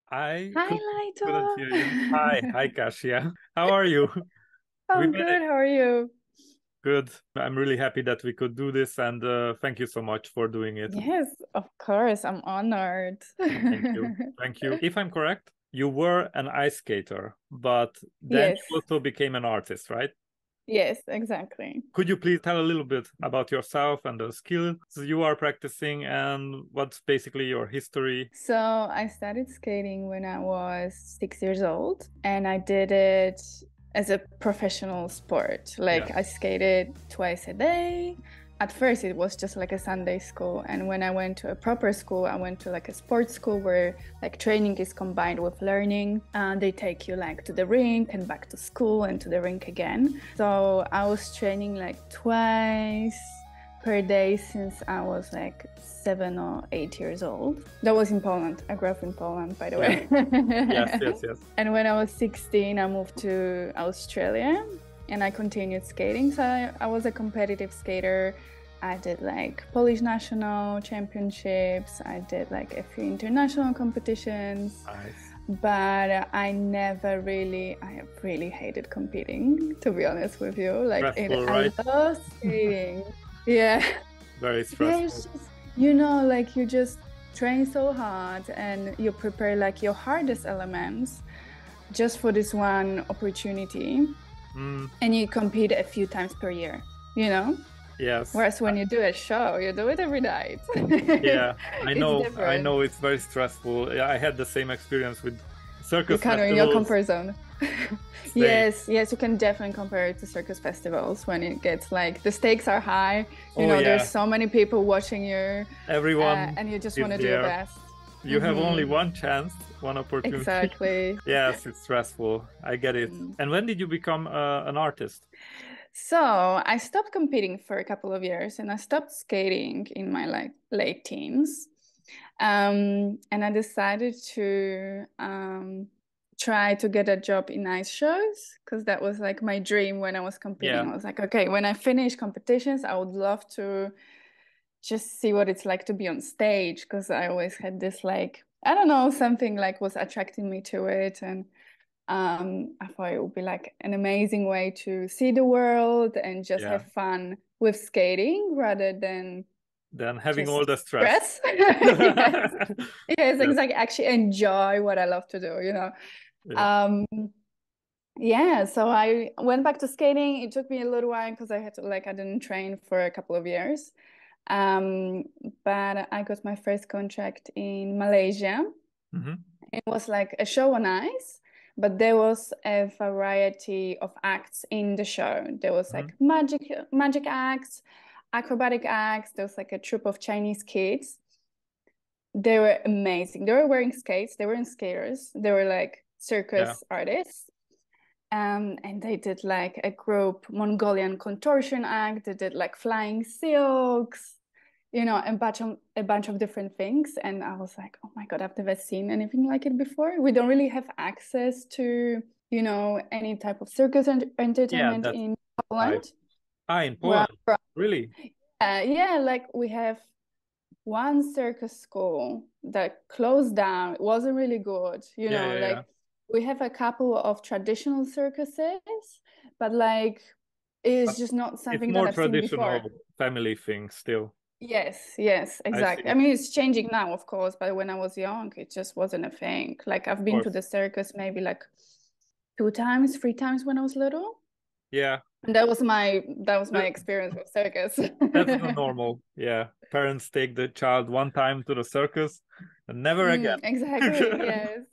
I Hi, couldn't Laito. hear you. Hi, Kasia. How are you? We I'm made it. good. How are you? Good. I'm really happy that we could do this, and thank you so much for doing it. Yes, of course. I'm honored. Thank you. Thank you. If I'm correct, you were an ice skater, but then Yes, you also became an artist, right? yes, exactly. Could you please tell a little bit about yourself and the skills you are practicing and what's basically your history? So I started skating when I was 6 years old, and I did it as a professional sport. Yeah. Like I skated twice a day. At first, it was just like a Sunday school, and when I went to a proper school, I went to like a sports school where like training is combined with learning. And they take you like to the rink and back to school and to the rink again. So I was training like twice per day since I was like 7 or 8 years old. That was in Poland. I grew up in Poland, by the Yeah. way. Yes. And when I was 16, I moved to Australia and I continued skating. So I was a competitive skater. I did like Polish national championships. I did like a few international competitions. Nice. But I have really hated competing, to be honest with you. Stressful, I right? love skating. Yeah. Very Yeah, it's stressful. just, like you just train so hard and you prepare like your hardest elements just for this one opportunity Mm, and you compete a few times per year, you know? yes. Whereas when you do a show, you do it every night. Yeah, It's I different. know it's very stressful. Yeah, I had the same experience with You're circus kind of in your festivals. comfort zone. Same. Yes, you can definitely compare it to circus festivals when it gets like the stakes are high. Oh There's yeah, so many people watching you, everyone and you just want is to do your there. best. You have only Mm-hmm. one chance, one opportunity. Exactly. Yes, it's stressful. I get it. Mm. And when did you become an artist? So I stopped competing for a couple of years and I stopped skating in my like late teens. And I decided to try to get a job in ice shows because that was like my dream when I was competing. Yeah, I was like, okay, when I finish competitions, I would love to just see what it's like to be on stage because I always had this like, I don't know, something like was attracting me to it. And I thought it would be like an amazing way to see the world and just yeah. have fun with skating rather than Then having all just the stress. stress. Yes. Yes, Yes. exactly. Actually enjoy what I love to do. Yeah. Um, yeah, so I went back to skating. It took me a little while because I didn't train for a couple of years. Um, but I got my first contract in Malaysia. Hmm. It was like a show on ice, but there was a variety of acts in the show. There was Hmm. like magic acts, acrobatic acts. There was like a troupe of Chinese kids. They were amazing. They were wearing skates. They weren't skaters. They were like Yeah. circus artists. And they did like a group Mongolian contortion act. They did like flying silks, a bunch of different things. And I was like, oh my God, I've never seen anything like it before. We don't really have access to, any type of circus Yeah, entertainment that's in right. Poland. Ah, in Where I'm Poland. from. Really? Yeah, like we have one circus school that closed down. It wasn't really good, Yeah. like we have a couple of traditional circuses, but like it's But just not it's something that more I've seen before. traditional family thing still. Yes, I exactly. I see. mean, it's changing now, of course, but when I was young, it just wasn't a thing. Like I've Of been to course. the circus maybe like 2 times, 3 times when I was little. Yeah, And that was my th- experience with circus. that's the normal. Yeah. Parents take the child one time to the circus and never again. Exactly, yes.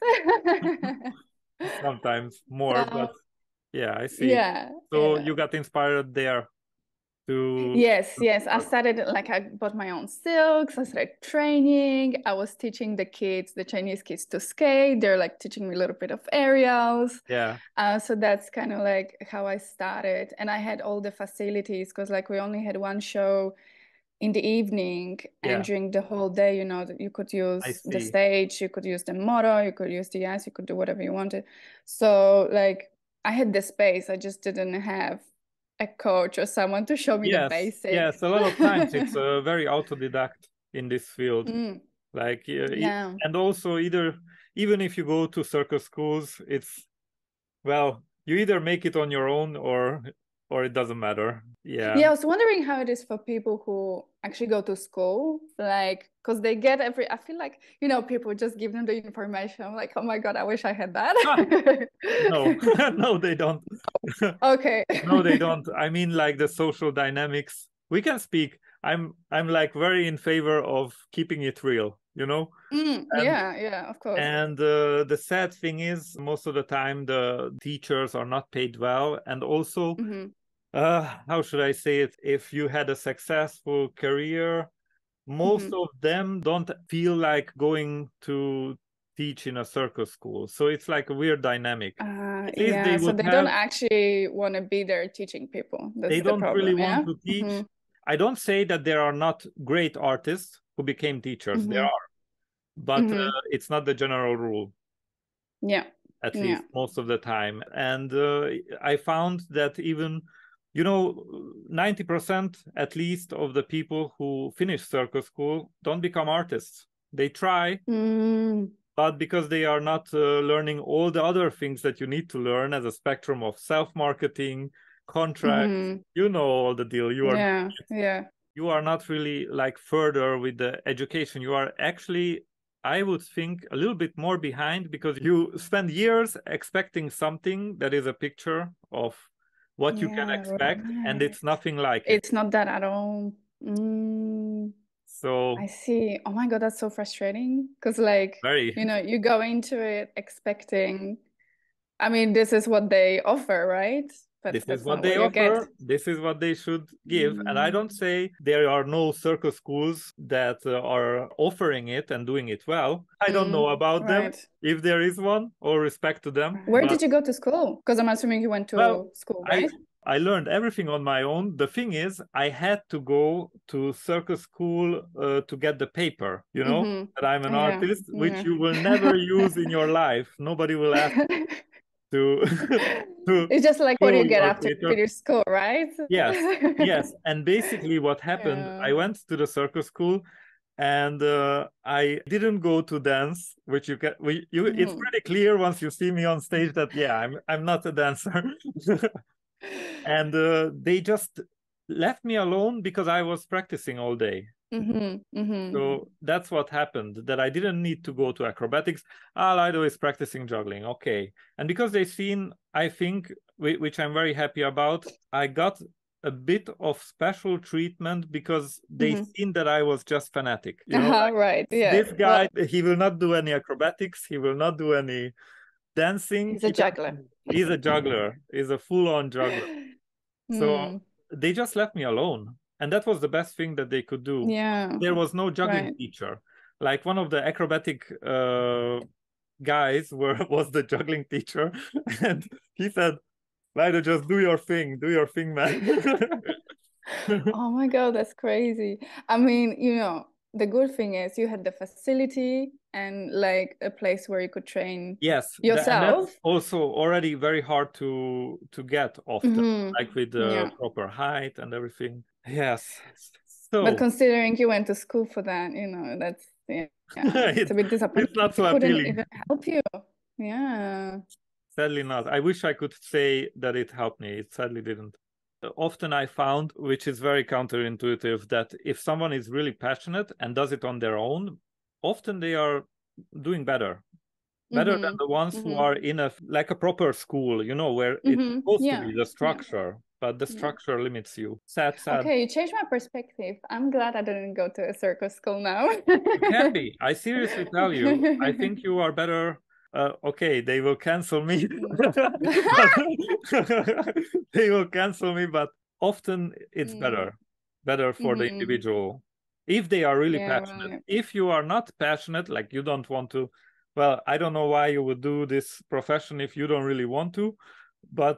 Sometimes more, but So yeah, I see. yeah, So yeah. you got inspired there to Yes. I start. started like I bought my own silks. I started training. I was teaching the Chinese kids to skate. They're like teaching me a little bit of aerials. Yeah, So that's kind of like how I started. And I had all the facilities because like we only had one show in the evening and yeah, during the whole day, you could I use the see. stage, you could use the moto, you could use the ice, you could do whatever you wanted. So like I had the space, I just didn't have a coach or someone to show me the basics. Yes. A lot of times it's very autodidact in this field. Mm, Like, yeah. and also either even if you go to circus schools, it's, well, you either make it on your own or it doesn't matter. Yeah. Yeah, I was wondering how it is for people who actually go to school, like, because they get I feel like, people just give them the information. I'm like, oh my God, I wish I had that. No, no, they don't. Okay. No, they don't. I mean, like the social dynamics. We can speak. I'm like very in favor of keeping it real, And Yeah, of course. and the sad thing is, most of the time the teachers are not paid well, and also, how should I say it? If you had a successful career, most of them don't feel like going to teach in a circus school. So it's like a weird dynamic. At least they Yeah, so would they don't actually want to be there teaching people. they That's the don't really problem, want yeah? to teach. I don't say that there are not great artists who became teachers. There are, but it's not the general rule. Yeah. At least most of the time. And I found that even, 90% at least of the people who finish circus school don't become artists. They try, but because they are not learning all the other things that you need to learn as a spectrum of self-marketing, contracts, all the deal. You are not really like further with the education. You are actually, I would think, a little bit more behind, because you spend years expecting something that is a picture of what you can expect, and it's nothing like it. It's not that at all. So I see. Oh my God, that's so frustrating. Because very, you go into it expecting, I mean, this is what they offer, right? But this is that's what not they what you offer. get. This is what they should give. And I don't say there are no circus schools that are offering it and doing it well. I don't know about them, if there is one, or respect to them. Where did you go to school? Because I'm assuming you went to school, right? I learned everything on my own. The thing is, I had to go to circus school to get the paper, that I'm an artist, which you will never use in your life. Nobody will ask to it's just like what do you get after you paper. finish school, right? Yes. And basically what happened, I went to the circus school, and I didn't go to dance, which it's pretty clear once you see me on stage that I'm not a dancer. And they just left me alone because I was practicing all day. So that's what happened, that I didn't need to go to acrobatics. All I do is practicing juggling. Okay. And because they've seen, I think, which I'm very happy about, I got a bit of special treatment because they seen that I was just fanatic. This guy, he will not do any acrobatics. He will not do any dancing. He's a juggler. He's a juggler. He's a full-on juggler. So they just left me alone. And that was the best thing that they could do. There was no juggling teacher. Like one of the acrobatic guys was the juggling teacher. And he said, Lido, just do your thing, man. Oh my God, that's crazy. I mean, the good thing is you had the facility and like a place where you could train yourself. And that's also already very hard to get often, like with the proper height and everything. Yes. So, but considering you went to school for that, that's it's a bit disappointing. It's not so appealing. Couldn't even help you. Yeah. Sadly not. I wish I could say that it helped me. It sadly didn't. Often I found, which is very counterintuitive, that if someone is really passionate and does it on their own, often they are doing better than the ones who are in a proper school, where it's supposed to be the structure, but the structure limits you. Sad. Okay, you changed my perspective. I'm glad I didn't go to a circus school now. You can be. I seriously tell you, I think you are better. Okay, they will cancel me. They will cancel me, but often it's better for the individual. If they are really passionate. Right. If you are not passionate, like you don't want to, well, I don't know why you would do this profession if you don't really want to, but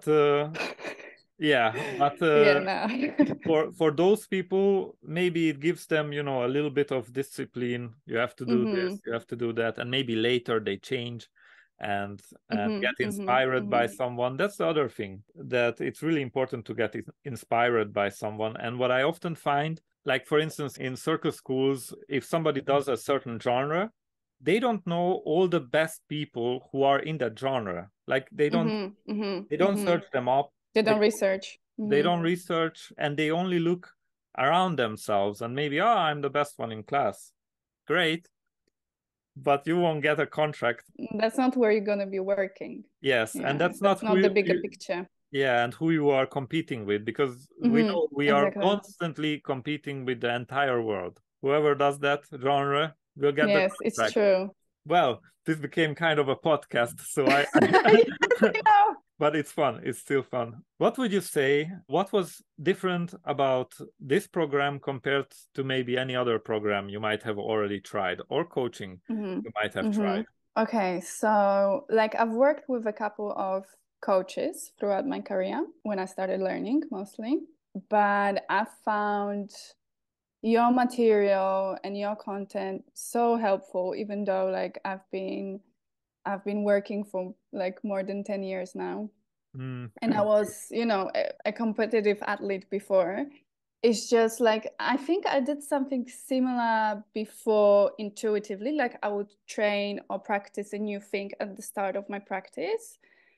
for those people, maybe it gives them, a little bit of discipline. You have to do this, you have to do that, and maybe later they change and get inspired by someone. That's the other thing, that it's really important to get inspired by someone. And what I often find, like for instance in circus schools, if somebody does a certain genre, they don't know all the best people who are in that genre. Like they don't search them up. They don't research. They don't research, and they only look around themselves and maybe, oh, I'm the best one in class. Great. But you won't get a contract. That's not where you're going to be working. Yes, and that's not the bigger picture. Yeah, and who you are competing with, because we know we are constantly competing with the entire world. Whoever does that genre will get the contract. Yes, it's true. Well, this became kind of a podcast, so I but it's fun. It's still fun. What would you say? What was different about this program compared to maybe any other program you might have already tried, or coaching you might have tried? Okay, so like I've worked with a couple of coaches throughout my career when I started learning mostly, but I found your material and your content so helpful, even though like I've been working for like more than 10 years now. And I was, a competitive athlete before. It's just like, I think I did something similar before intuitively, like I would train or practice a new thing at the start of my practice.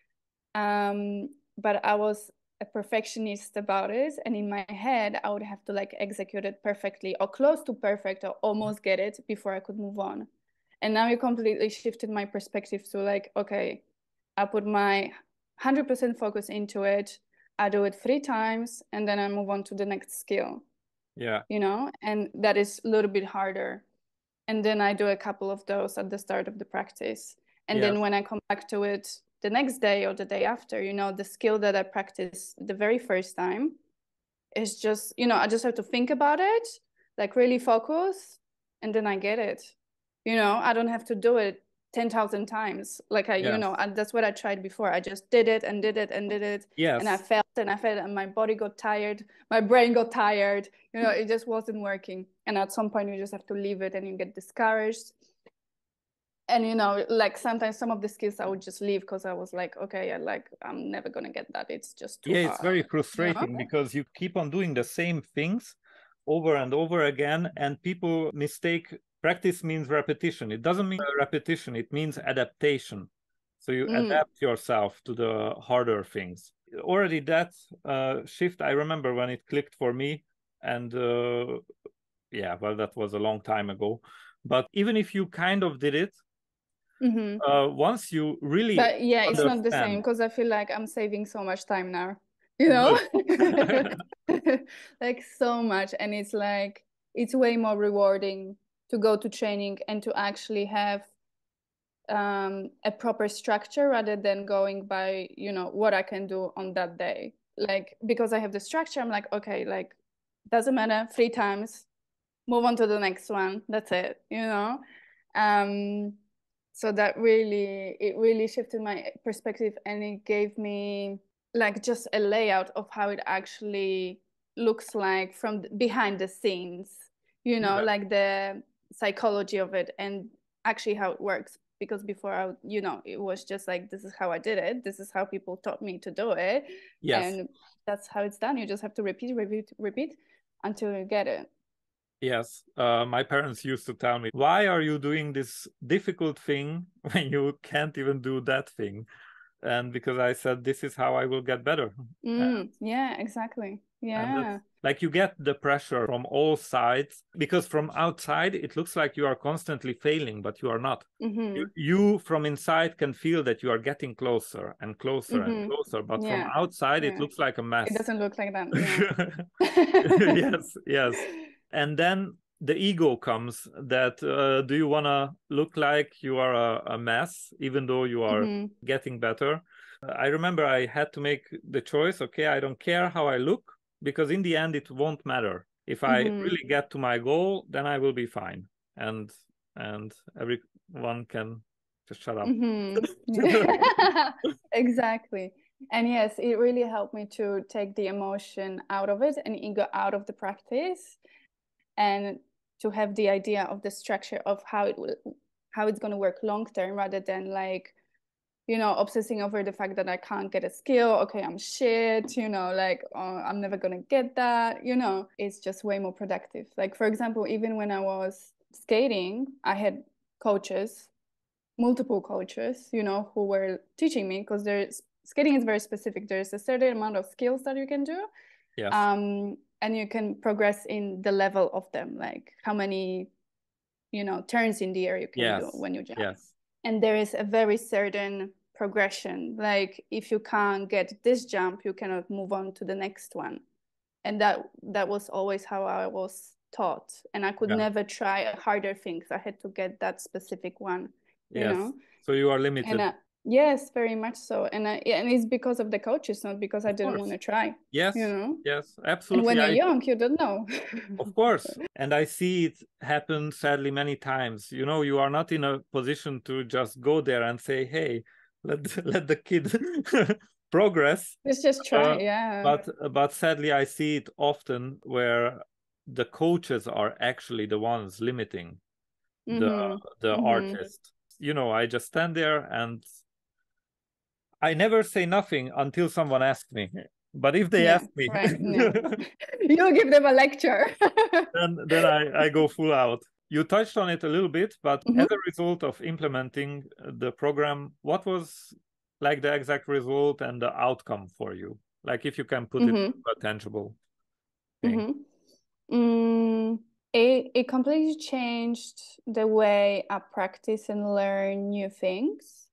But I was a perfectionist about it. And in my head, I would have to like execute it perfectly or close to perfect or almost get it before I could move on. And now you completely shifted my perspective to like, okay, I put my 100% focus into it. I do it 3 times and then I move on to the next skill. Yeah. And that is a little bit harder. And then I do a couple of those at the start of the practice. And then when I come back to it the next day or the day after, the skill that I practiced the very first time is just, I just have to think about it, like really focus, and then I get it. I don't have to do it 10,000 times. Like that's what I tried before. I just did it and did it and did it. Yes. And I felt and my body got tired. My brain got tired. It just wasn't working. And at some point you just have to leave it and you get discouraged. And like sometimes some of the skills I would just leave because I was like, okay, I'm never gonna get that. It's just too hard. It's very frustrating because you keep on doing the same things over and over again, and people mistake practice means repetition. It doesn't mean repetition, it means adaptation. So you adapt yourself to the harder things. Already that shift, I remember when it clicked for me, and that was a long time ago. But even if you kind of did it, once you really it's not the same, because I feel like I'm saving so much time now, like so much. And it's like, it's way more rewarding to go to training and to actually have a proper structure rather than going by, what I can do on that day. Like, because I have the structure, I'm like, okay, like, doesn't matter, 3 times, move on to the next one. That's it, So that really shifted my perspective, and it gave me like just a layout of how it actually looks like from behind the scenes, like the psychology of it and actually how it works. Because before it was just like, this is how I did it. This is how people taught me to do it. Yes. And that's how it's done. You just have to repeat until you get it. Yes, my parents used to tell me, why are you doing this difficult thing when you can't even do that thing? And because I said, this is how I will get better. Yeah, exactly. Yeah. Like you get the pressure from all sides, because from outside, it looks like you are constantly failing, but you are not. You from inside can feel that you are getting closer and closer and closer, but from outside, it looks like a mess. It doesn't look like that. Yes. And then the ego comes that, do you want to look like you are a mess, even though you are getting better? I remember I had to make the choice, okay, I don't care how I look, because in the end, it won't matter. If I really get to my goal, then I will be fine. And everyone can just shut up. Exactly. And yes, it really helped me to take the emotion out of it and ego out of the practice, and to have the idea of the structure of how it's going to work long term, rather than like, obsessing over the fact that I can't get a skill. Okay, I'm shit, like, oh, I'm never going to get that, it's just way more productive. Like, for example, even when I was skating, I had coaches, multiple coaches, you know, who were teaching me, because there's skating is very specific. There's a certain amount of skills that you can do. Yes. And you can progress in the level of them, like how many, you know, turns in the air you can do when you jump. Yes. And there is a very certain progression. Like if you can't get this jump, you cannot move on to the next one. And that was always how I was taught. And I could never try harder things. I had to get that specific one, you know? So you are limited. And yes, very much so. And it's because of the coaches, not because I didn't want to try. Yes. You know? Yes, absolutely. And when you're young, you don't know. Of course. And I see it happen sadly many times. You know, you are not in a position to just go there and say, hey, let the kid progress. Let's just try, yeah. But sadly, I see it often where the coaches are actually the ones limiting the artist. You know, I just stand there and I never say nothing until someone asks me. But if they ask me, you give them a lecture. then I go full out. You touched on it a little bit, but as a result of implementing the program, what was like the exact result and the outcome for you? Like if you can put it into a tangible thing. It completely changed the way I practice and learn new things.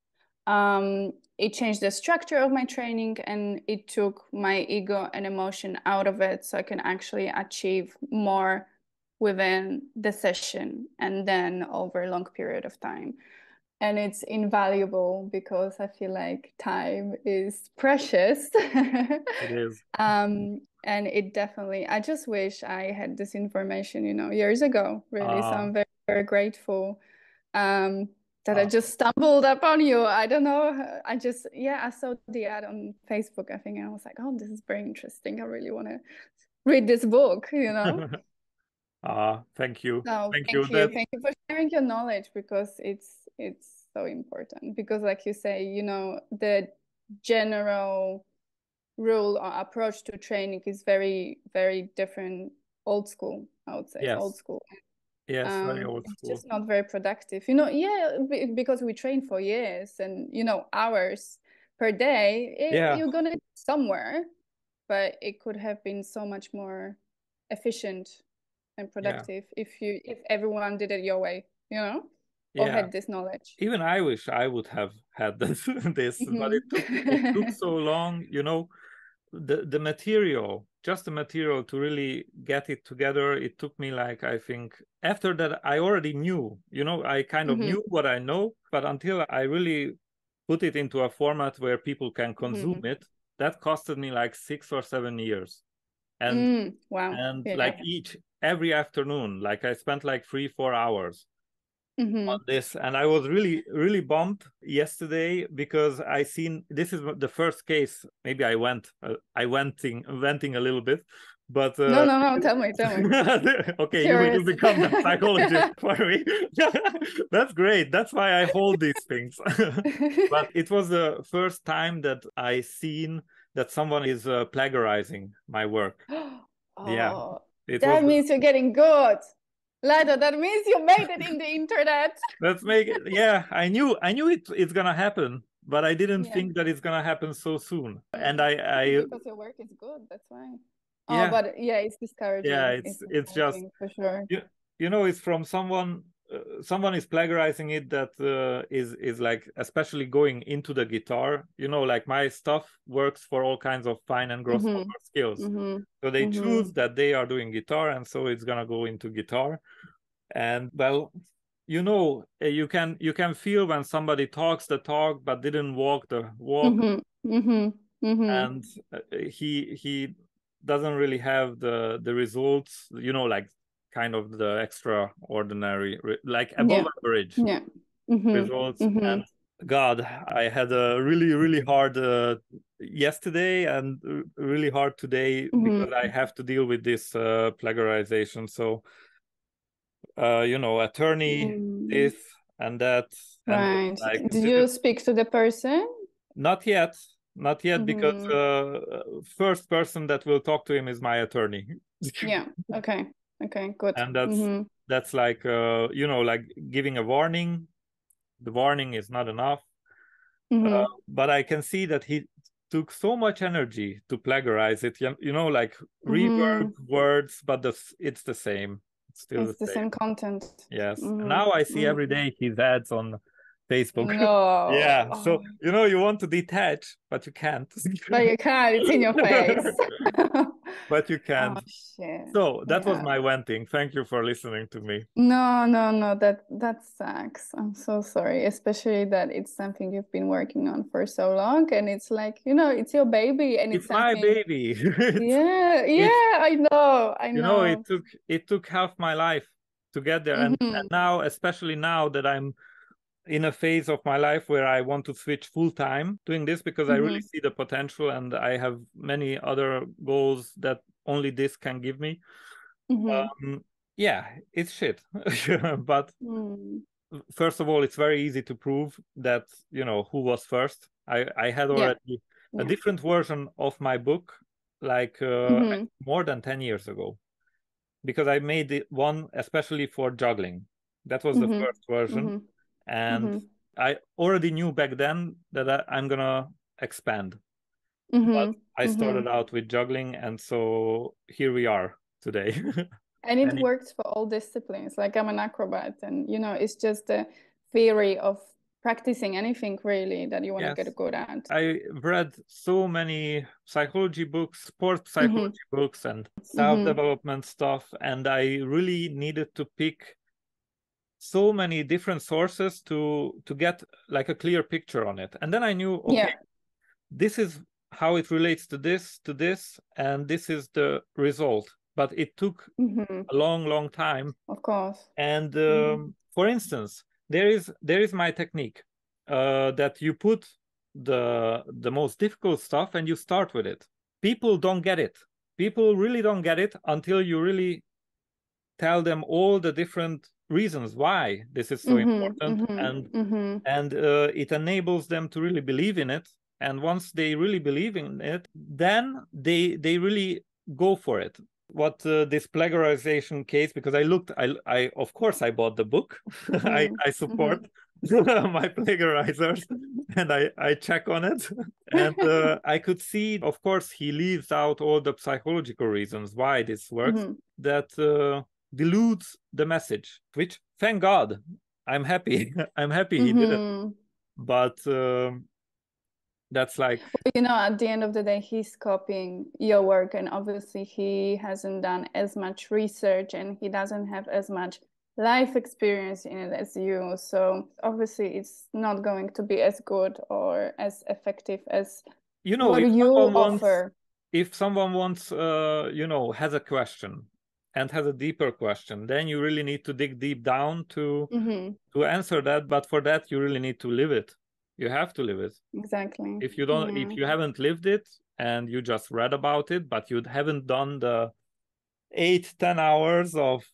It changed the structure of my training, and it took my ego and emotion out of it, so I can actually achieve more within the session and then over a long period of time. And it's invaluable because I feel like time is precious. It is. And it definitely, I just wish I had this information, you know, years ago, really. So I'm very, very grateful that I just stumbled upon you. I don't know. I saw the ad on Facebook, I think, and I was like, oh, this is very interesting. I really want to read this book, you know? Thank you. No, thank you. Thank you for sharing your knowledge, because it's so important. Because like you say, you know, the general rule or approach to training is very, very different. Old school, I would say. Yes. Old school. Yes, very old school. It's just not very productive. You know, because we train for years and, you know, hours per day, you're going to somewhere, but it could have been so much more efficient and productive if everyone did it your way, you know, or had this knowledge. Even I wish I would have had this, but it took so long, you know, the material, just the material to really get it together. It took me like, I think after that, I already knew, you know, I kind of knew what I know, but until I really put it into a format where people can consume it, that costed me like 6 or 7 years. And like every afternoon, like I spent like 3-4 hours on this, and I was really, really bummed yesterday because I seen this is the first case. Maybe I venting a little bit, but no, tell me. Okay, you become the psychologist for me. That's great. That's why I hold these things. But it was the first time that I seen that someone is plagiarizing my work. That means you're getting good. Lado, that means you made it in the internet. Let's make it. Yeah, I knew it's gonna happen, but I didn't think that it's gonna happen so soon. And because your work is good, that's why. Yeah. But it's discouraging. Yeah, it's just for sure. You know, it's from someone is plagiarizing it that is like especially going into the guitar. You know, like my stuff works for all kinds of fine and gross motor skills. So they choose that they are doing guitar, and so it's gonna go into guitar. And well, you know, you can feel when somebody talks the talk but didn't walk the walk. And he doesn't really have the results, you know, like kind of the extraordinary, like above average results. And God, I had a really, really hard yesterday and really hard today because I have to deal with this plagiarization. So you know, attorney, this and that. And like, did you speak to the person? Not yet, because first person that will talk to him is my attorney. Okay. Okay, good. And that's like like giving a warning. The warning is not enough. But I can see that he took so much energy to plagiarize it. Like rework words, but it's the same. It's still the It's the same. same content. Yes. Now I see every day his ads on Facebook. No. Yeah. So you want to detach, but you can't. But you can't, it's in your face. But you Oh can't. shit. So that was Yeah. my venting. Thank you for listening to me. No, that sucks. I'm so sorry, especially that it's something you've been working on for so long, and it's like, it's your baby, and it's It's my something. baby. Yeah, It's I know. it took half my life to get there, and now, especially now that I'm in a phase of my life where I want to switch full time doing this, because I really see the potential and I have many other goals that only this can give me. Yeah, it's shit. But first of all, it's very easy to prove that who was first. I had already a different version of my book, like more than 10 years ago, because I made it one especially for juggling. That was the first version, and I already knew back then that I'm gonna expand. But I started out with juggling, and so here we are today. And it And works for all disciplines. Like I'm an acrobat, and it's just the theory of practicing anything really that you want to yes, get good at. I read so many psychology books, sports psychology books, and self-development stuff, and I really needed to pick so many different sources to get like a clear picture on it. And then I knew, okay, this is how it relates to this, and this is the result. But it took a long time. Of course. And for instance, there is my technique that you put the most difficult stuff and you start with it. People don't get it. People really don't get it until you really tell them all the different reasons why this is so important, and it enables them to really believe in it. And once they really believe in it, then they really go for it. What this plagiarization case, because I of course I bought the book. I support my plagiarizers, and I check on it. And I could see, of course, he leaves out all the psychological reasons why this works, that dilutes the message, which, thank God, I'm happy. I'm happy he did it. But that's like, at the end of the day, he's copying your work, and obviously he hasn't done as much research and he doesn't have as much life experience in it as you. So obviously it's not going to be as good or as effective as what you offer. If someone wants, has a question and has a deeper question, then you really need to dig deep down to answer that. But for that, you really need to live it. You have to live it. Exactly. If you don't, if you haven't lived it and you just read about it, but you haven't done the 8-10 hours of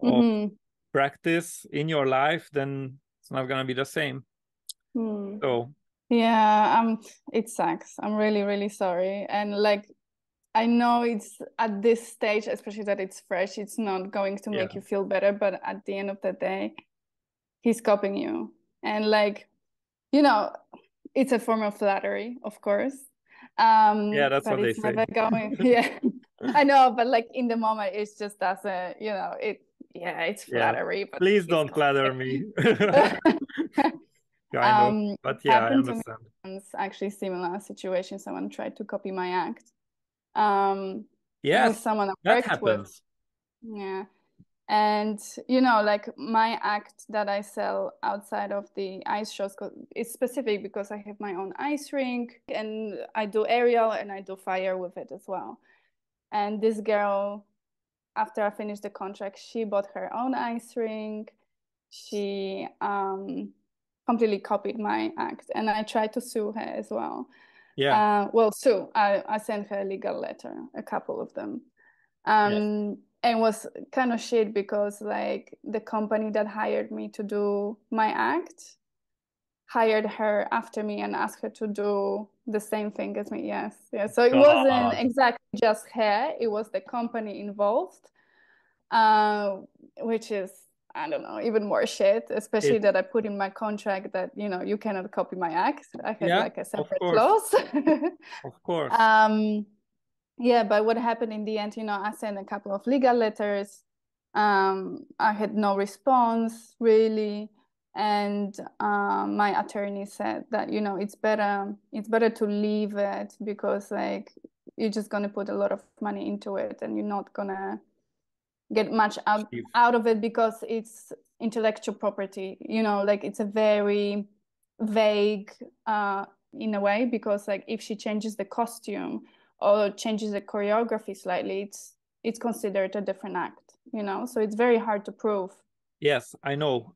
practice in your life, then it's not gonna be the same. So yeah, it sucks. I'm really, really sorry. And like, I know it's at this stage, especially that it's fresh, it's not going to make you feel better, but at the end of the day, he's copying you. And like, it's a form of flattery, of course. yeah, that's but what they it's say. never going. Yeah, I know, but like in the moment, it's just doesn't, it's flattery. But please don't flatter me. But yeah, I happened to me understand. once, actually similar situation. Someone tried to copy my act. Yes, with someone I that worked with. happens. Yeah. And, like my act that I sell outside of the ice shows is specific because I have my own ice rink and I do aerial and I do fire with it as well. And this girl, after I finished the contract, she bought her own ice rink. She completely copied my act, and I tried to sue her as well. Yeah. Sue. I sent her a legal letter, a couple of them. And it was kind of shit because like the company that hired me to do my act hired her after me and asked her to do the same thing as me. So it wasn't exactly just her, it was the company involved. which is, I don't know, even more shit, especially that I put in my contract that, you know, you cannot copy my act. I had like a separate clause. Of course. Yeah, but what happened in the end, you know, I sent a couple of legal letters. I had no response really. And my attorney said that, you know, it's better to leave it, because like you're just gonna put a lot of money into it and you're not gonna get much out of it, because it's intellectual property, you know, like it's a very vague in a way, because like if she changes the costume or changes the choreography slightly, it's considered a different act, you know, so it's very hard to prove. Yes, I know.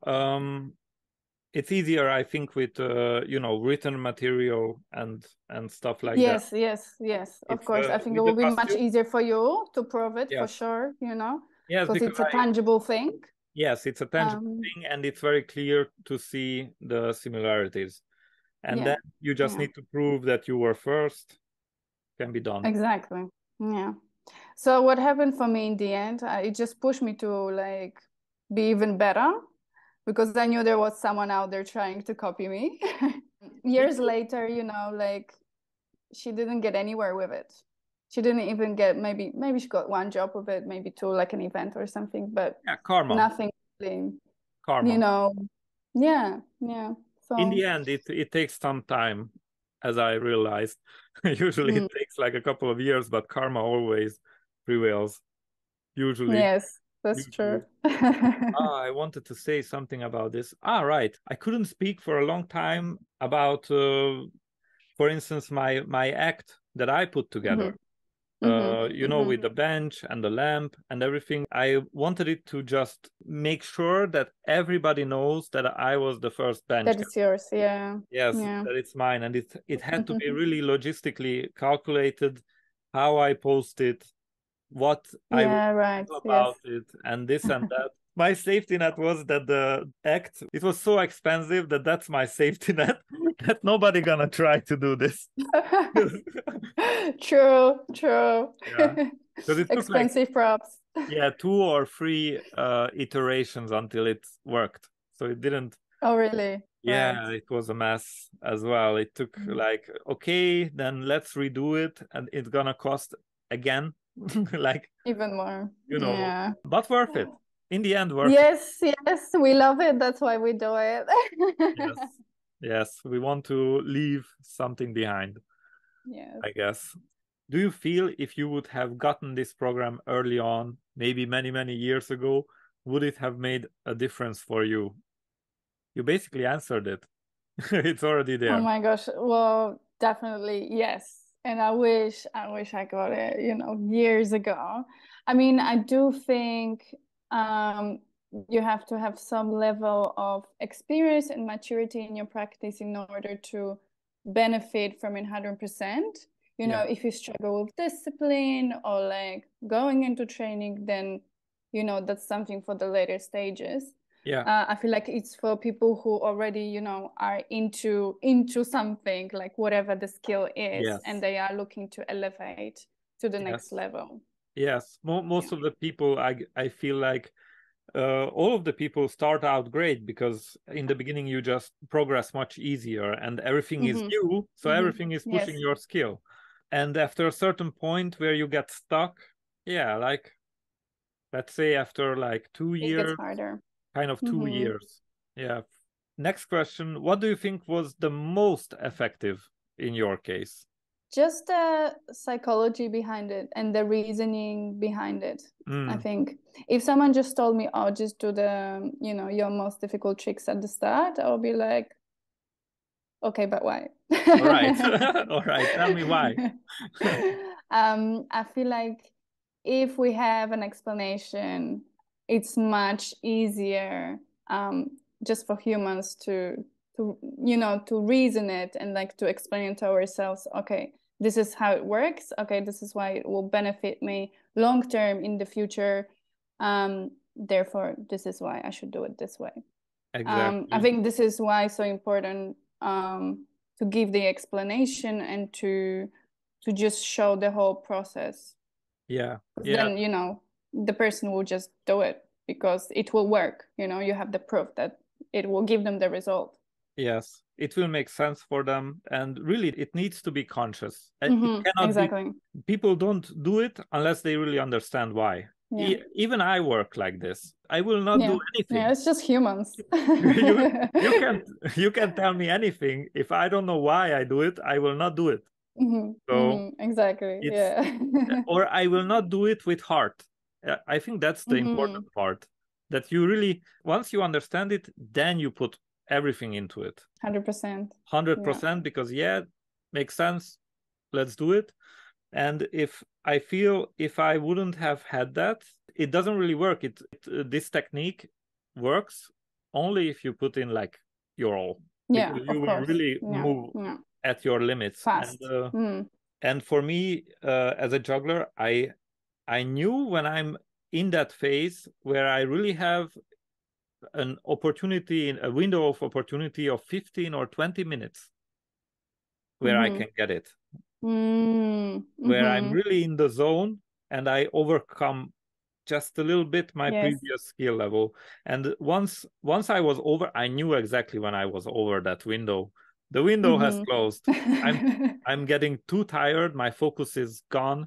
It's easier, I think, with you know, written material and stuff like yes, that. yes, of course. I think it With the will be much costume, easier for you to prove it, for yes, sure, you know, yes, because because it's a tangible thing. yes, it's a tangible thing, and it's very clear to see the similarities. And Yeah, then you just need to prove that you were first. Can be done. exactly. Yeah. So what happened for me in the end, it just pushed me to like be even better, because I knew there was someone out there trying to copy me. Years later, you know, like she didn't get anywhere with it. She didn't even get, maybe she got one job with it, maybe two, like an event or something, but yeah, karma. nothing really, Karma. you know. Yeah. So in the end, it takes some time, as I realized. Usually it takes like a couple of years, but karma always prevails. Usually. yes, that's Usually. true. I wanted to say something about this. Right. I couldn't speak for a long time about, for instance, my act that I put together. You know, with the bench and the lamp and everything. I wanted it to just make sure that everybody knows that I was the first bench. That is yours, yeah. Yes, Yeah. that it's mine. And it had to be really logistically calculated how I post it, what I will Right. do Yes. about it, and this and that. My safety net was that the act, it was so expensive that that's my safety net, that nobody gonna try to do this. True. Yeah, because it took like, Expensive props. yeah, 2 or 3 iterations until it worked. So it didn't. Oh, really? Right. Yeah, it was a mess as well. It took like, okay, then let's redo it, and it's gonna cost again, like, Even more. you know, Yeah. but worth it. In the end, worth it. Yes, we love it. That's why we do it. Yes, yes, we want to leave something behind, Yes. I guess. Do you feel if you would have gotten this program early on, maybe many, many years ago, would it have made a difference for you? You basically answered it. It's already Oh there. my gosh. Well, definitely yes. And I wish I got it, you know, years ago. I mean, I do think you have to have some level of experience and maturity in your practice in order to benefit from it 100%. You know, Yeah. if you struggle with discipline or like going into training, then, you know, that's something for the later stages. Yeah. I feel like it's for people who already, you know, are into something, like whatever the skill is, Yes. and they are looking to elevate to the next Yes. level. Yes. Most of the people, I feel like, all of the people start out great, because in the beginning you just progress much easier and everything is new, so everything is pushing your skill. And after a certain point where you get stuck, yeah, like, let's say after like 2 years, it gets harder. kind of 2 years. Yeah. Next question. What do you think was the most effective in your case? Just the psychology behind it and the reasoning behind it. I think if someone just told me, oh, just do the, you know, your most difficult tricks at the start, I'll be like, okay, but why? All right. All right. Tell me why. I feel like if we have an explanation, it's much easier just for humans to you know, to reason it and like to explain it to ourselves. Okay, this is how it works. Okay, this is why it will benefit me long term in the future. Therefore, this is why I should do it this way. Exactly. I think this is why it's so important to give the explanation and to just show the whole process. Yeah. Then, you know, the person will just do it because it will work. You know, you have the proof that it will give them the result. Yes, it will make sense for them. And really, it needs to be conscious. It cannot exactly. be, people don't do it unless they really understand why. Yeah. Even I work like this. I will not Yeah. do anything. Yeah, it's just humans. you can tell me anything. If I don't know why I do it, I will not do it. So exactly. it's Yeah. or I will not do it with heart. I think that's the important part. That you really, once you understand it, then you put everything into it. 100%. 100%, because makes sense. Let's do it. And if I feel if I wouldn't have had that, it doesn't really work. This technique works only if you put in like your all. Yeah, Because you of will course. really Yeah. move Yeah. at your limits. Fast. And for me, as a juggler, I knew when I'm in that phase where I really have an opportunity, a window of opportunity of 15 or 20 minutes where I can get it, where I'm really in the zone and I overcome just a little bit my previous skill level. And once I was over, I knew exactly when I was over that window. The window has closed. I'm getting too tired. My focus is gone.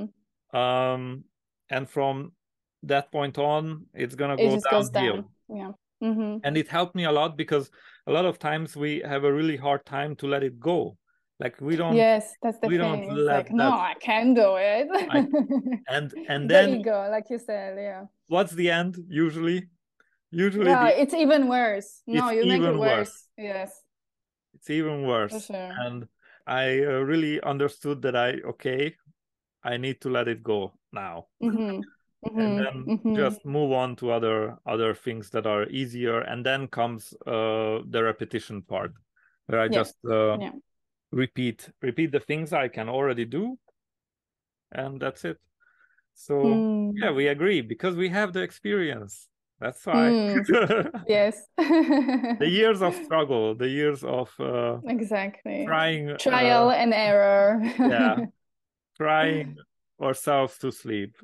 And from that point on, it's gonna go downhill. Yeah. And it helped me a lot because a lot of times we have a really hard time to let it go. Like we don't. Yes, that's the we thing. don't It's let like, that. no, I can do it. And The then ego, like you said, yeah. what's the end usually? Yeah, it's even worse. No, it's you make it even worse. Yes. It's even worse. For sure. And I really understood that I need to let it go now. And then just move on to other things that are easier. And then comes the repetition part, where I just repeat the things I can already do, and that's it. So yeah, we agree because we have the experience. That's why. Yes. The years of struggle, the years of exactly trying trial and error. Yeah, trying ourselves to sleep.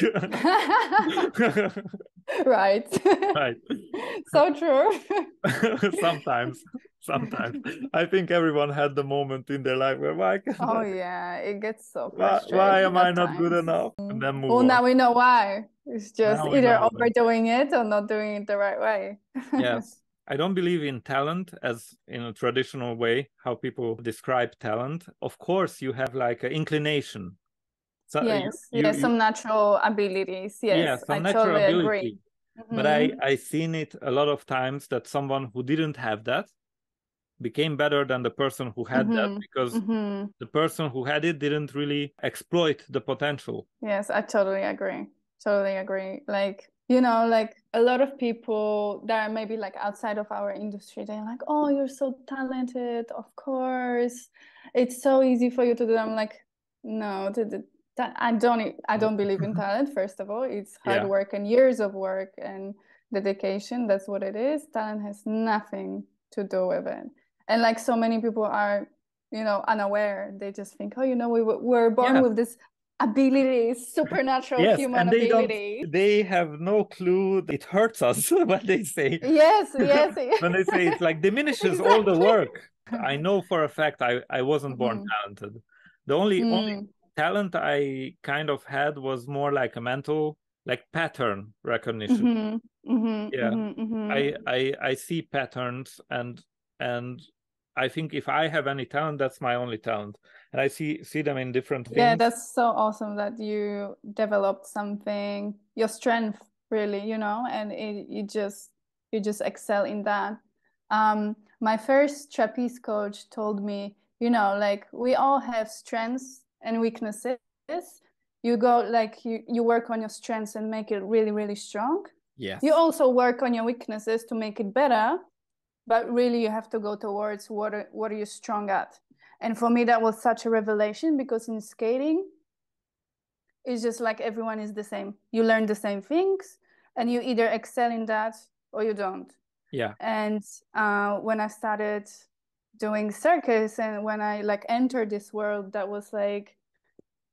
Right. Right. So true. Sometimes I think everyone had the moment in their life where Oh yeah, it gets so why frustrating am I at not good times. enough, and then move Well, on. now we know why. It's just Now we either know why. overdoing it or not doing it the right way. Yes, I don't believe in talent as in a traditional way how people describe talent. Of course you have like an inclination. So Yes, yes, some natural abilities. yeah, Yes, I some natural totally agree. ability. But I seen it a lot of times that someone who didn't have that became better than the person who had that, because the person who had it didn't really exploit the potential. Yes, I totally agree. Totally agree. Like, you know, like a lot of people that are maybe like outside of our industry, they're like, oh, you're so talented. Of course. It's so easy for you to do. I'm like, no, I don't believe in talent, first of all. It's hard work and years of work and dedication. That's what it is. Talent has nothing to do with it. And like so many people are, you know, unaware. They just think, oh, you know, we're born with this abilities, supernatural human and abilities. They have no clue. It hurts us when they say. Yes. When they say it's like diminishes all the work. I know for a fact I wasn't born talented. The only talent I kind of had was more like a mental, like pattern recognition. I see patterns, and I think if I have any talent, that's my only talent, and I see them in different things. Yeah, that's so awesome that you developed something, your strength, really, you know, and you just excel in that. My first trapeze coach told me, you know, like we all have strengths and weaknesses. You go like you work on your strengths and make it really, really strong. Yes. You also work on your weaknesses to make it better, but really you have to go towards what are you strong at. And for me, that was such a revelation, because in skating, it's just like everyone is the same. You learn the same things and you either excel in that or you don't. Yeah. And when I started doing circus and when I like entered this world, that was like,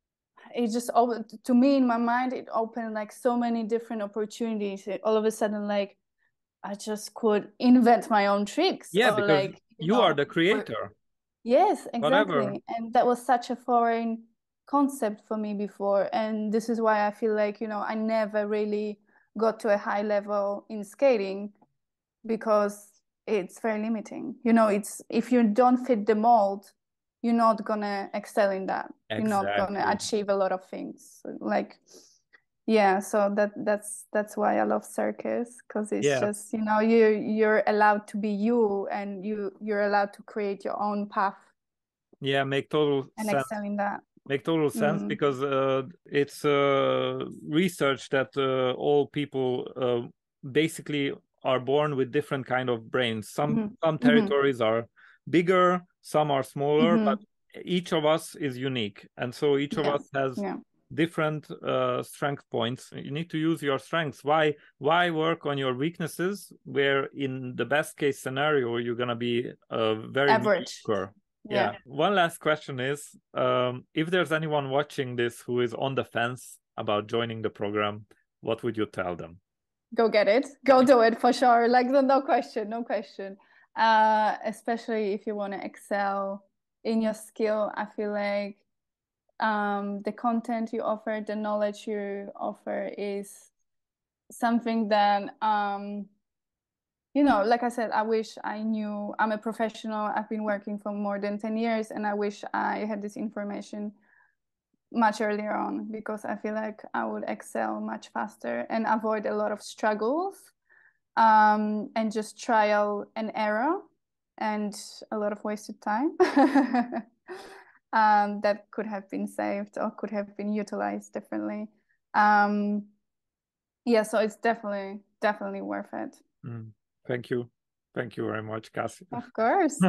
it just opened, to me in my mind, it opened like so many different opportunities. All of a sudden, like I just could invent my own tricks. Yeah, Or because like, you are the creator. yes, Whatever. exactly. And that was such a foreign concept for me before. And this is why I feel like, I never really got to a high level in skating, because it's very limiting. It's, if you don't fit the mold, you're not gonna excel in that. You're not gonna Exactly. achieve a lot of things. Like, yeah, so that's why I love circus, because it's Yeah. just, you're allowed to be you, and you're allowed to create your own path Yeah, make total and sense. excel in that. Make total sense because it's research that all people basically are born with different kind of brains. Some territories are bigger, some are smaller, but each of us is unique, and so each of us has different strength points. You need to use your strengths. Why work on your weaknesses, where in the best case scenario you're gonna be very Average. mediocre? Yeah. One last question is, if there's anyone watching this who is on the fence about joining the program, what would you tell them? Go get it. Go do it for sure. Like, no question, no question. Especially if you want to excel in your skill, I feel like the content you offer, the knowledge you offer is something that like I said, I wish I knew. I'm a professional. I've been working for more than 10 years, and I wish I had this information much earlier on, because I feel like I would excel much faster and avoid a lot of struggles, and just trial and error and a lot of wasted time that could have been saved or could have been utilized differently. Yeah, so it's definitely worth it. Thank you. Thank you very much, Kasia. Of course.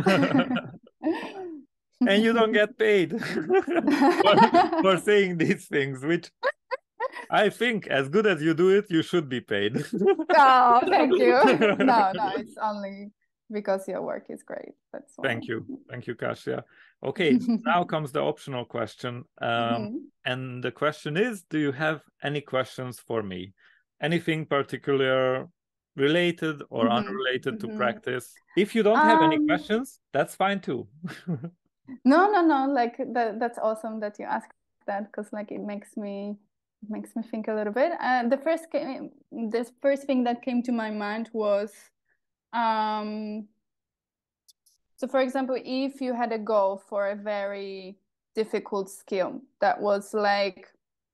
And you don't get paid for saying these things, which I think, as good as you do it, you should be paid. Oh, thank you. No, it's only because your work is great. That's why. Thank you. Thank you, Kasia. Okay, now comes the optional question. And the question is, do you have any questions for me? Anything particular related or unrelated to practice? If you don't have any questions, that's fine too. No. Like that's awesome that you asked that, because like it makes me think a little bit. The first thing that came to my mind was, so for example, if you had a goal for a very difficult skill that was like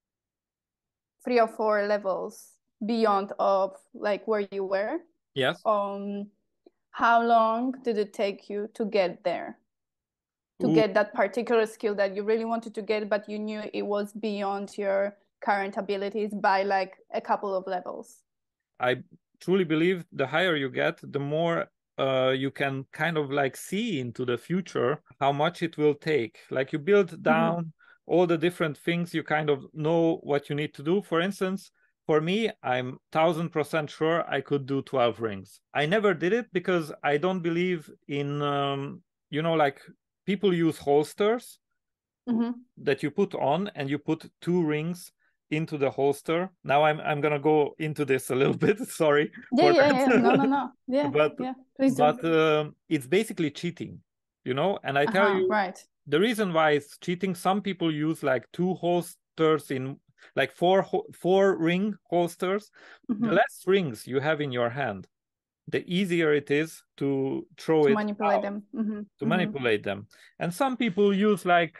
3 or 4 levels beyond of like where you were. Yes. How long did it take you to get there? To get that particular skill that you really wanted to get, but you knew it was beyond your current abilities by like a couple of levels? I truly believe the higher you get, the more you can kind of like see into the future how much it will take. Like you build down all the different things, you kind of know what you need to do. For instance, for me, I'm 1000% sure I could do 12 rings. I never did it because I don't believe in, like people use holsters that you put on, and you put 2 rings into the holster. Now I'm gonna go into this a little bit. Sorry. Yeah. No. Yeah. But Please do. It's basically cheating, And I tell you, right. the reason why it's cheating. Some people use like 2 holsters in like four ring holsters. The less rings you have in your hand, the easier it is to throw it manipulate out, them. to manipulate them. And some people use like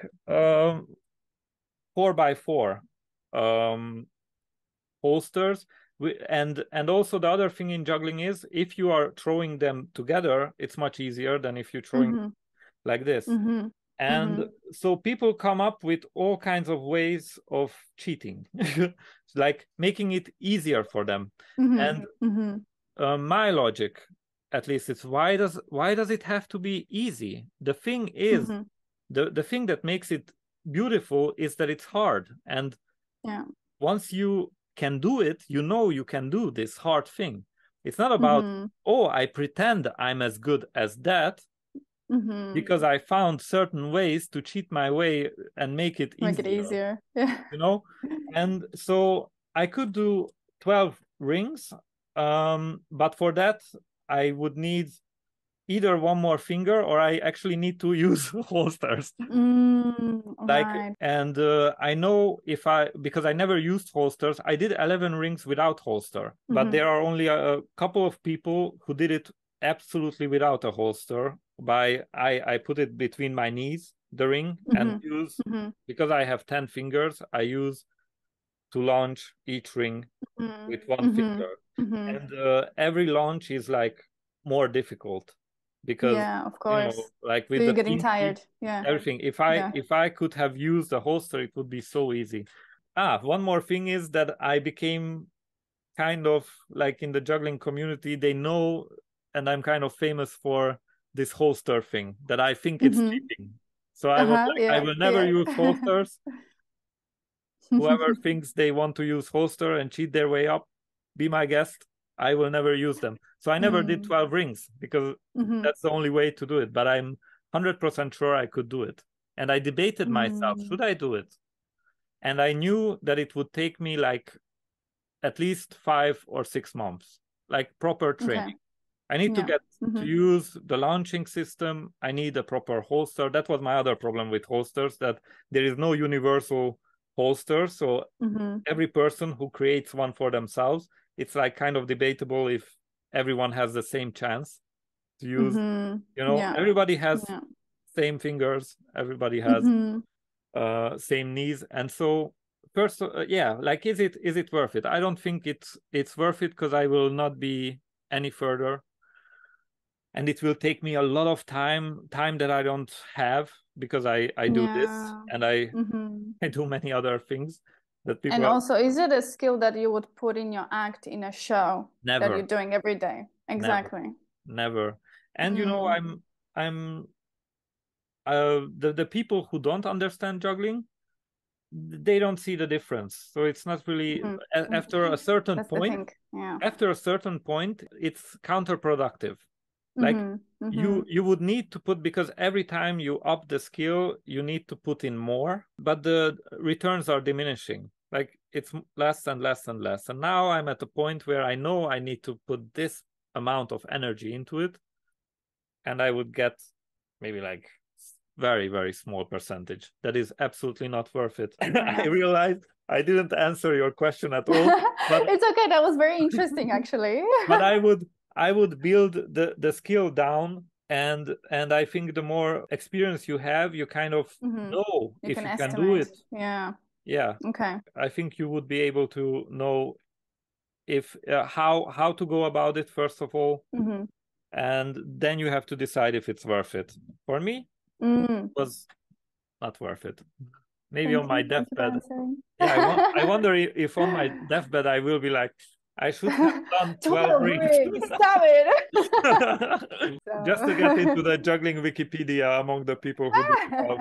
4x4 holsters. And also the other thing in juggling is, if you are throwing them together, it's much easier than if you're throwing like this. And so people come up with all kinds of ways of cheating, like making it easier for them. And my logic, at least, is why does it have to be easy? The thing is, the thing that makes it beautiful is that it's hard. And once you can do it, you can do this hard thing. It's not about, oh, I pretend I'm as good as that. because I found certain ways to cheat my way and make it easier. Yeah. You know, and so I could do 12 rings, but for that I would need either one more finger or I actually need to use holsters. Right. And I know because I never used holsters, I did 11 rings without holster, but there are only a couple of people who did it absolutely without a holster. I put it between my knees, the ring, and use, because I have 10 fingers, I use to launch each ring with one finger. And every launch is like more difficult because, of course, like with so the you're getting pinky, tired. Yeah. everything. If I could have used a holster, it would be so easy. One more thing is that I became kind of like in the juggling community, they know, and I'm kind of famous for this holster thing that I think it's cheating. So I was like, I will never use holsters. Whoever thinks they want to use holster and cheat their way up, be my guest. I will never use them. So I never did 12 rings because that's the only way to do it. But I'm 100% sure I could do it. And I debated myself, should I do it? And I knew that it would take me like at least 5 or 6 months, like proper training. I need to get to use the launching system. I need a proper holster. That was my other problem with holsters, that there is no universal holster. So every person who creates one for themselves, it's like kind of debatable if everyone has the same chance to use. Everybody has same fingers. Everybody has same knees. And so first, like, is it worth it? I don't think it's worth it because I will not be any further. And it will take me a lot of time that I don't have because I do this and I do many other things that people. And also, is it a skill that you would put in your act in a show that you're doing every day? Exactly. Never. And I'm the people who don't understand juggling, they don't see the difference. So it's not really after a certain point. After a certain point, it's counterproductive. Like you would need to put, because every time you up the skill, you need to put in more, but the returns are diminishing. Like it's less and less and less. And now I'm at the point where I know I need to put this amount of energy into it, and I would get maybe like very, very small percentage. That is absolutely not worth it. I realized I didn't answer your question at all. But it's okay. That was very interesting, actually. But I would build the skill down, and I think the more experience you have, you kind of know if you can do it. Yeah. Okay. I think you would be able to know if how to go about it first of all, and then you have to decide if it's worth it. For me, it was not worth it. Maybe on my deathbed. Yeah, I wonder if on my deathbed I will be like, I should have done 12 rings. Stop it. Just to get into the juggling Wikipedia among the people who do 12.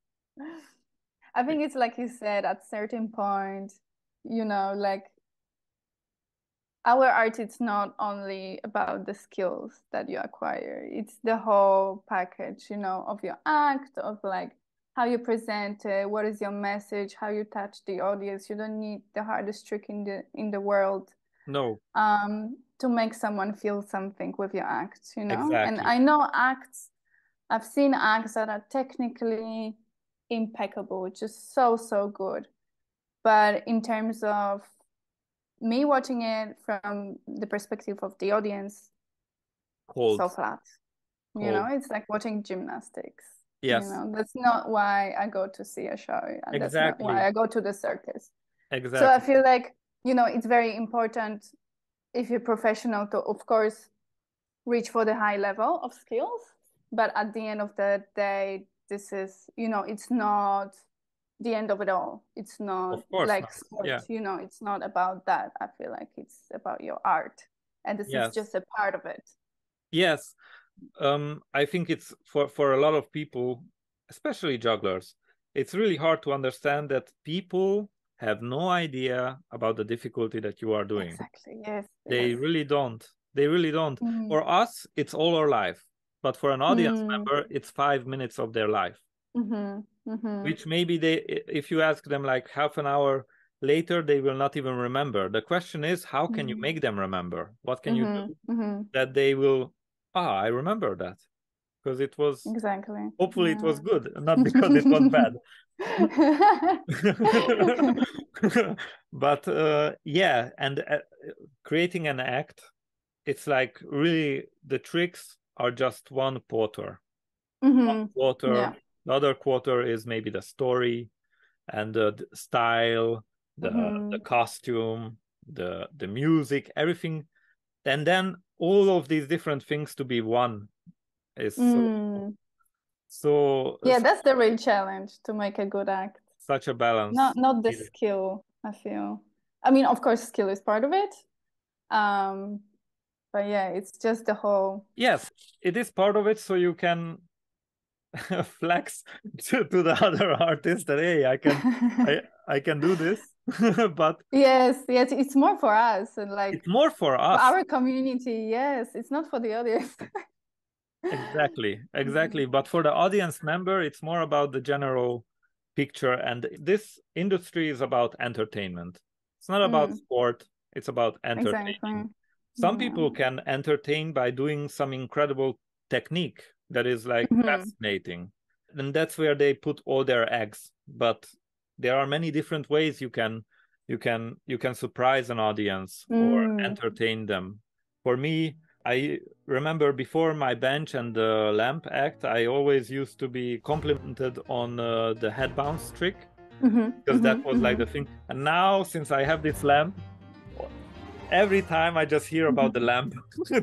I think it's like you said, at certain point, like our art, it's not only about the skills that you acquire. It's the whole package, of your act, of like how you present it, what is your message, how you touch the audience. You don't need the hardest trick in the world. No. To make someone feel something with your acts, Exactly. And I know I've seen acts that are technically impeccable, just so good. But in terms of me watching it from the perspective of the audience, so flat. It's like watching gymnastics. Yes. That's not why I go to see a show. And exactly. That's not why I go to the circus. Exactly. So I feel like, it's very important if you're professional to, of course, reach for the high level of skills. But at the end of the day, this is, it's not the end of it all. It's not like sport, it's not about that. I feel like it's about your art. And this is just a part of it. Yes. I think it's for a lot of people, especially jugglers, it's really hard to understand that people have no idea about the difficulty that you are doing. Exactly. Yes. They really don't. For us, it's all our life. but for an audience member, it's 5 minutes of their life. Which maybe if you ask them like half an hour later, they will not even remember. The question is, how can you make them remember? What can you do that they will, I remember that, because it was, hopefully it was good, not because it was bad. But yeah, and creating an act, it's like really the tricks are just one quarter. One quarter. The other quarter is maybe the story and the style, the costume, the music, everything. And then all of these different things to be one is so yeah, that's the real challenge, to make a good act. Such a balance. Not the skill, I feel. I mean, of course, skill is part of it. But yeah, it's just the whole. Yes, it is part of it, so you can flex to the other artist that, hey, I can do this. But yes, it's more for us, and like it's more for us, for our community. Yes, it's not for the audience. Exactly. But for the audience member, it's more about the general picture. And this industry is about entertainment. It's not about sport. It's about entertaining. Some people can entertain by doing some incredible technique that is like fascinating. And that's where they put all their eggs. But there are many different ways you can surprise an audience or entertain them. For me, I remember before my bench and the lamp act, I always used to be complimented on the head bounce trick, because that was like the thing. And now, since I have this lamp, every time I just hear about the lamp.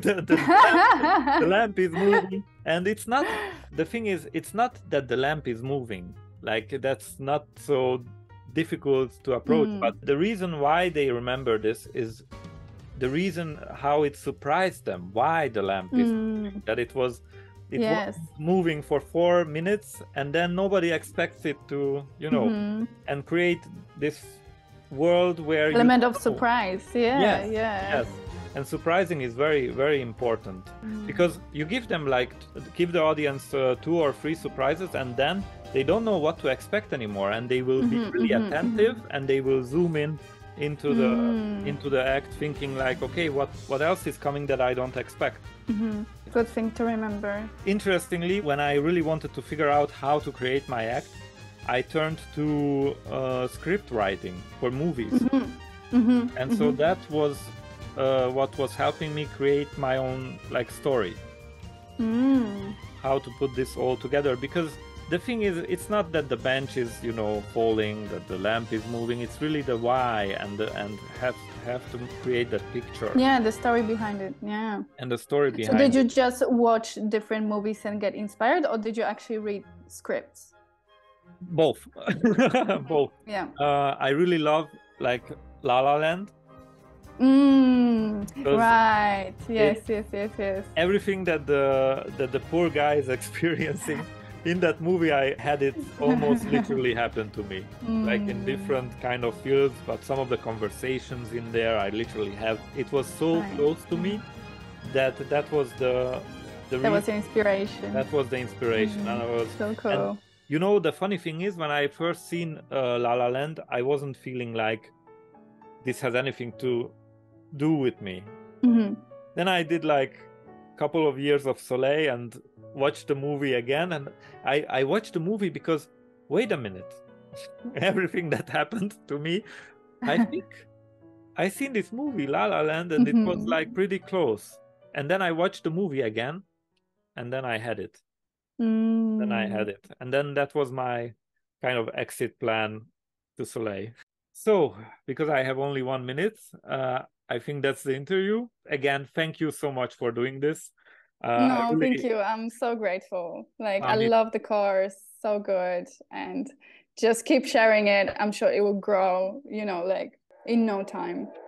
the lamp is moving. And it's not, the thing is, it's not that the lamp is moving. Like, that's not so difficult to approach. But the reason why they remember this is the reason how it surprised them, why the lamp is moving, that it was moving for 4 minutes, and then nobody expects it to, and create this world where element of surprise. Yes. And surprising is very, very important, because you give them give the audience 2 or 3 surprises, and then they don't know what to expect anymore, and they will be really attentive, and they will zoom into the act, thinking like, okay, what else is coming that I don't expect. Good thing to remember. Interestingly, when I really wanted to figure out how to create my act, I turned to script writing for movies. And so that was what was helping me create my own story. How to put this all together, because the thing is, it's not that the bench is falling, that the lamp is moving. It's really the why, and have to create that picture. Yeah, the story behind it. Yeah. And the story behind. So did you just watch different movies and get inspired, or did you actually read scripts? Both. Both. Yeah. I really love La La Land. Right. Yes. Everything that the poor guy is experiencing in that movie, I had it almost literally happen to me, in different kind of fields. But some of the conversations in there, I literally have. It was so close to me that was the that was the inspiration. That was the inspiration, and I was so cool. And, the funny thing is, when I first seen La La Land, I wasn't feeling like this has anything to do with me. Then I did couple of years of Soleil and watched the movie again, and I watched the movie because, wait a minute, everything that happened to me, I think I seen this movie La La Land, and it was pretty close. And then I watched the movie again, and then I had it. Then I had it, and then that was my kind of exit plan to Soleil. So, because I have only 1 minute, I think that's the interview. Again, thank you so much for doing this. No, thank you. I'm so grateful. I love the course. So good. And just keep sharing it. I'm sure it will grow, in no time.